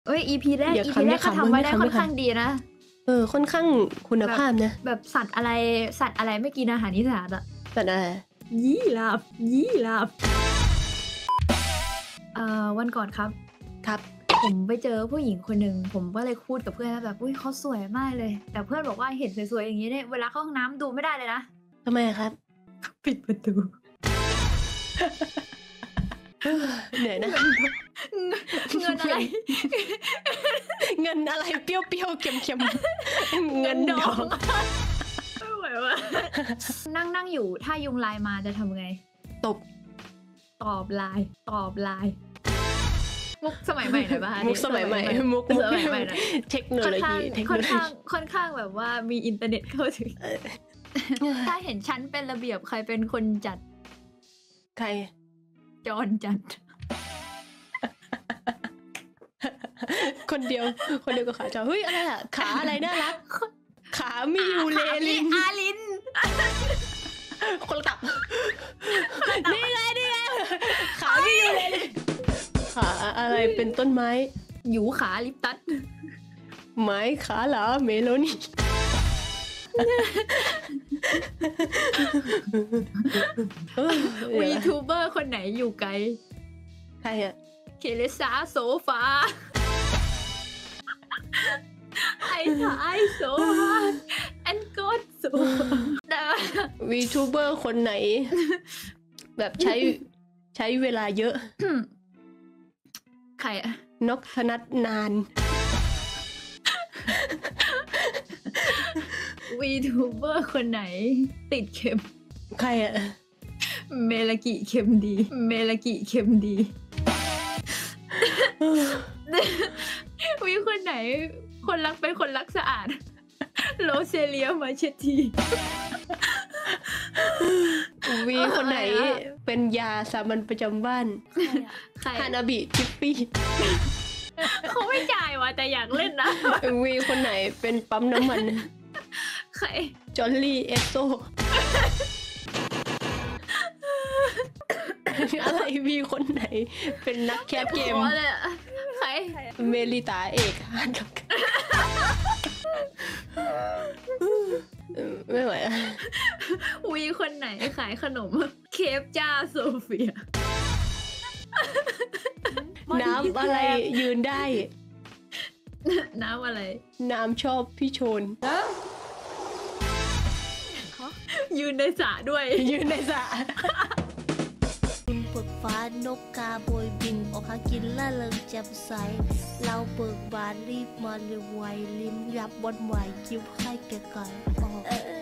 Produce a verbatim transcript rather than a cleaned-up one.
เอ้ย อี พี แรก อี พี แรกก็ทำไว้ได้ค่อนข้างดีนะเออค่อนข้างคุณภาพนะแบบสัตว์อะไรสัตว์อะไรไม่กินอาหารอีสานอะสัตว์อะไรยี่หลับยี่หลับเอ่อวันก่อนครับครับผมไปเจอผู้หญิงคนหนึ่งผมก็เลยพูดกับเพื่อนแบบอุ้ยเขาสวยมากเลยแต่เพื่อนบอกว่าเห็นสวยๆอย่างนี้เนี่ยเวลาเข้าห้องน้ำดูไม่ได้เลยนะทำไมครับปิดประตูเหนื่อยนะเงินอะไรเงินอะไรเปรี้ยวๆเค็มๆเงินดองไม่ไหวว่ะนั่งนั่งอยู่ถ้ายุงลายมาจะทำไงตบตอบไลน์ตอบไลน์มุกสมัยใหม่หน่อยป่ะมุกสมัยใหม่มุกสมัยใหม่เทคโนโลยีค่อนข้างค่อนข้างแบบว่ามีอินเทอร์เน็ตเข้าถึงถ้าเห็นชั้นเป็นระเบียบใครเป็นคนจัดใครจอนจัดคนเดียวคนเดียวกับขาจอเฮ้ยอะไรอะขาอะไรน่ารักขามีอยู่เลลินอาลินคนละตับนี่ไงนี่ไงขามีอยู่เลลินขาอะไรเป็นต้นไม้หยูขาลิปตัสไม้ขาเหรอเมโลนี่วีทูเบอร์คนไหนอยู่ไกลใครอะเคเลซ่าโซฟาไอ้ถ่ายโซฟาอันกดโซฟาวีทูเบอร์คนไหนแบบใช้ใช้เวลาเยอะใครอะนกธนัดนานวีทูเบอร์คนไหนติดเข็มใครอะเมลากิเข็มดีเมลากิเข็มดีวีคนไหนคนรักเป็นคนรักสะอาดโรเซเลียมาเชตีวีคนไหนเป็นยาสามัญประจำบ้านฮานาบิทิปปี้เขาไม่จ่ายว่ะแต่อยากเล่นนะวีคนไหนเป็นปั๊มน้ำมันใครจอลลี่เอสโซอะไรวีคนไหนเป็นนักแคปเกมใครเมลิตาเอกไม่ไหววีคนไหนขายขนมเคฟจ้าโซเฟียน้ำอะไรยืนได้น้ำอะไรน้ำชอบพี่โชนยืนในสระด้วยยืนในสระคุณเบิกฟ้านกกาโบยบินออกหากินล่าเริงแจ่มใสเราเบิกบานรีบมาเร็วไวลิ้มยับบนไหวคิ้วให้แก่ไก่